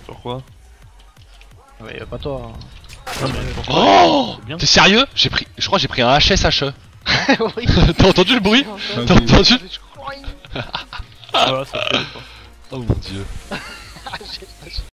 Pourquoi? Mais pas toi. Non mais pourquoi? Oh, C'est bien. t'es sérieux? Je crois que j'ai pris un HSHE. Oui. T'as entendu le bruit? Ok. T'as entendu? Voilà, ça fait quoi. Oh mon dieu.